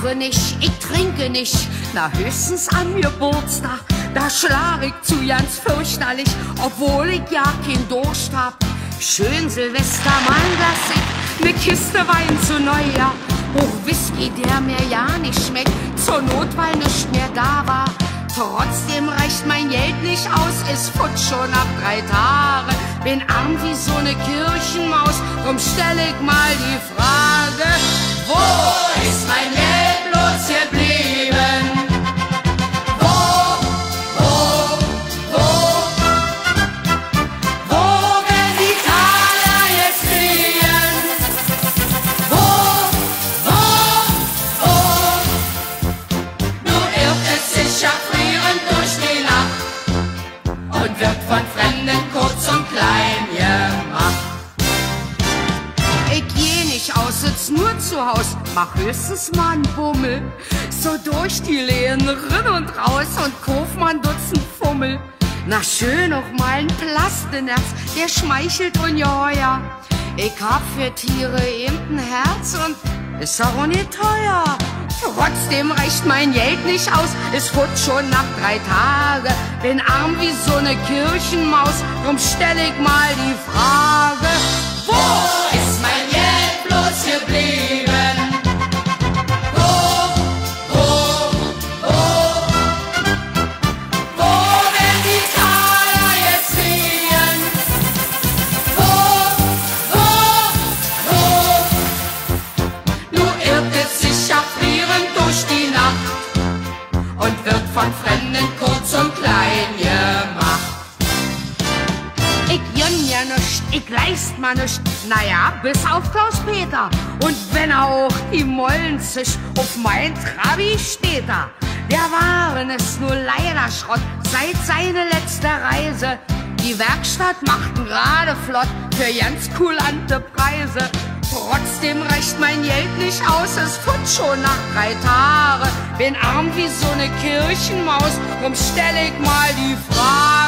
rauche nicht, ich trinke nicht, na höchstens am Geburtstag. Da schlag ich zu ganz fürchterlich, obwohl ich ja kein Durst hab. Schön Silvester, Mann, lass ich ne Kiste Wein zu Neujahr. Hoch Whisky, der mir ja nicht schmeckt, zur Not, weil nicht mehr da war. Trotzdem reicht mein Geld nicht aus, ist futsch schon ab 3 Tage. Bin arm wie so ne Kirchenmaus, drum stell ich mal die Frage: Wo ist mein Geld bloß geblieben? Von Fremden kurz und klein gemacht. Ich geh nicht aus, sitz nur zu Haus, mach höchstens mal 'n Bummel. So durch die Lehen, rin und raus und kauf mal 'n Dutzend Fummel. Na schön auch mal 'n Plastenerz, der schmeichelt ungeheuer. Ich hab für Tiere eben 'n Herz und ist auch nicht teuer. Trotzdem reicht mein Geld nicht aus, es futsch schon nach 3 Tagen. Bin arm wie so ne Kirchenmaus, drum stell ich mal die Frage: Wo ist mein Geld bloß geblieben? Wo werden die Taler jetzt liegen? Nur irrt es sich frierend durch die Nacht und wird von Fremden kurz und klein gemacht. Ich gönn ja nischt, ich leist ma nischt, naja, bis auf Klaus-Peter. Und wenn er auch die Mollen zischt, auf mein Trabi steht er. Der Waren ist nur leider Schrott, seit seine letzte Reise. Die Werkstatt machten gerade flott für ganz kulante Preise. Trotzdem reicht mein Geld nicht aus, es futsch schon nach 3 Tagen. Bin arm wie so ne Kirchenmaus, drum stell ich mal die Frage: